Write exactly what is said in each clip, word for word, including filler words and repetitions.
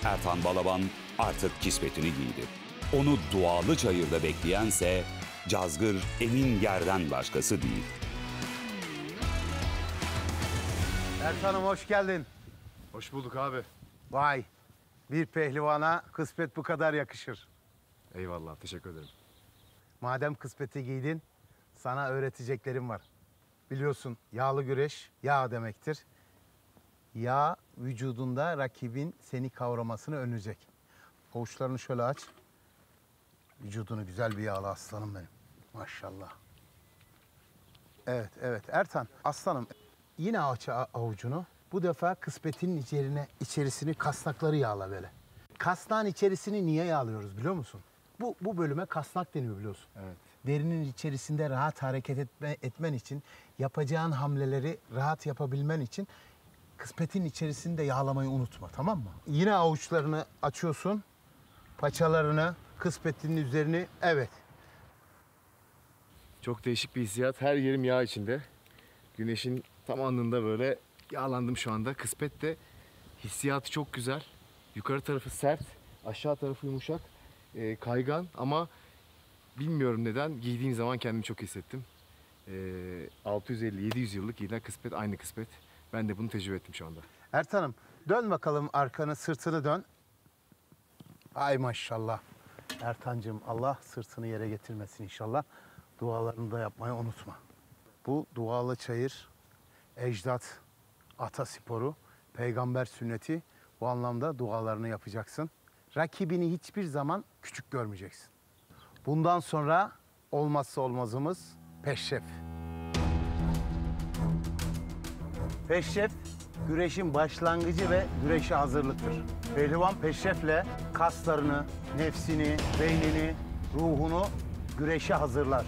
Ertan Balaban artık kisvetini giydi. Onu dualı çayırda bekleyense Cazgır Emin Ger'den başkası değil. Ertan'ım hoş geldin. Hoş bulduk abi. Vay, bir pehlivana kısmet bu kadar yakışır. Eyvallah, teşekkür ederim. Madem kıspeti giydin, sana öğreteceklerim var. Biliyorsun yağlı güreş yağ demektir. Yağ vücudunda rakibin seni kavramasını önleyecek. Avuçlarını şöyle aç. Vücudunu güzel bir yağla aslanım benim. Maşallah. Evet, evet. Ertan, aslanım yine aç avucunu. Bu defa kısmetinin içerine, içerisini kasnakları yağla böyle. Kasnağın içerisini niye yağlıyoruz biliyor musun? Bu, bu bölüme kasnak deniyor biliyorsun. Evet. Derinin içerisinde rahat hareket etme, etmen için, yapacağın hamleleri rahat yapabilmen için kısmetin içerisinde yağlamayı unutma, tamam mı? Yine avuçlarını açıyorsun, paçalarını, kısmetinin üzerini, evet. Çok değişik bir hissiyat. Her yerim yağ içinde. Güneşin tam alnında böyle yağlandım şu anda. Kısmet de hissiyatı çok güzel. Yukarı tarafı sert, aşağı tarafı yumuşak, e, kaygan ama bilmiyorum neden giydiğim zaman kendimi çok hissettim. E, altı yüz elli yedi yüz yıllık giyilen kısmet aynı kısmet. Ben de bunu tecrübe ettim şu anda. Ertan'ım dön bakalım arkanı, sırtını dön. Ay maşallah. Ertancığım Allah sırtını yere getirmesin inşallah. Dualarını da yapmayı unutma. Bu dualı çayır, ecdat, ata sporu, peygamber sünneti. Bu anlamda dualarını yapacaksın. Rakibini hiçbir zaman küçük görmeyeceksin. Bundan sonra olmazsa olmazımız peşref. Peşref, güreşin başlangıcı ve güreşe hazırlıktır. Pehlivan peşrefle kaslarını, nefsini, beynini, ruhunu güreşe hazırlar.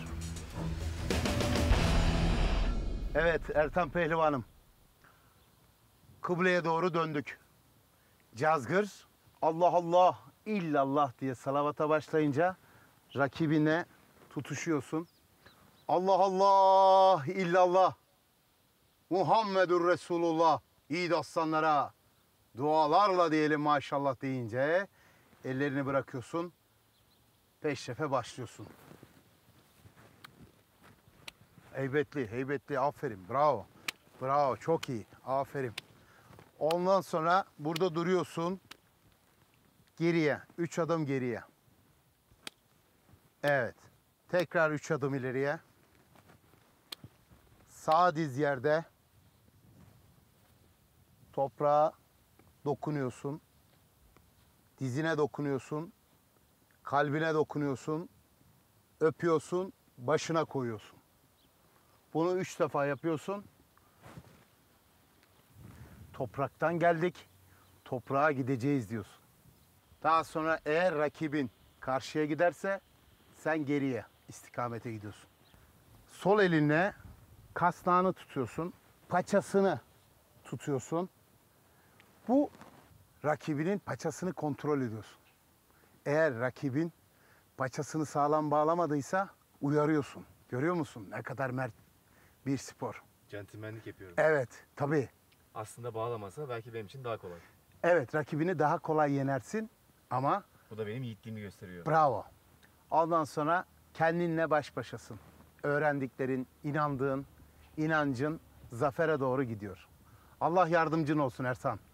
Evet Ertan Pehlivanım. Kıbleye doğru döndük. Cazgır, Allah Allah, illallah diye salavata başlayınca rakibine tutuşuyorsun. Allah Allah, illallah, Muhammedur Resulullah, yiğit aslanlara dualarla diyelim maşallah deyince ellerini bırakıyorsun, peşrefe başlıyorsun. Heybetli, heybetli, aferin, bravo, bravo, çok iyi, aferin. Ondan sonra burada duruyorsun, geriye, üç adım geriye. Evet, tekrar üç adım ileriye. Sağ diz yerde. Toprağa dokunuyorsun. Dizine dokunuyorsun. Kalbine dokunuyorsun. Öpüyorsun, başına koyuyorsun. Bunu üç defa yapıyorsun. Topraktan geldik, toprağa gideceğiz diyorsun. Daha sonra eğer rakibin karşıya giderse sen geriye istikamete gidiyorsun. Sol elinle kasnağını tutuyorsun, paçasını tutuyorsun. Bu rakibinin paçasını kontrol ediyorsun. Eğer rakibin paçasını sağlam bağlamadıysa uyarıyorsun. Görüyor musun ne kadar mert bir spor. Centilmenlik yapıyorum. Evet, tabii. Aslında bağlamasa belki benim için daha kolay. Evet, rakibini daha kolay yenersin ama Bu da benim yiğitliğimi gösteriyor. bravo. Ondan sonra kendinle baş başasın. Öğrendiklerin, inandığın, inancın zafere doğru gidiyor. Allah yardımcın olsun Ertan.